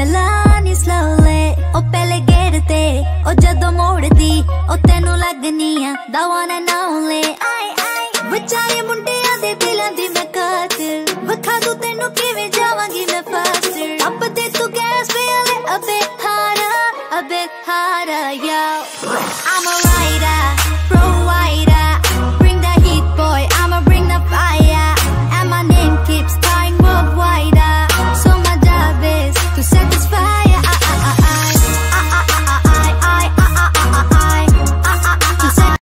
चलानी slowly ओ पहले gate ते ओ जदों मोड़दी ओ तेनू लगनी आ the one and only विचारे मुंडियां दे दिलां दी मैं कातिल वखा दूं तेनू किवें जावांगी मैं फास्ट अब दे तू गैस पे अबे harder yo I'm a rider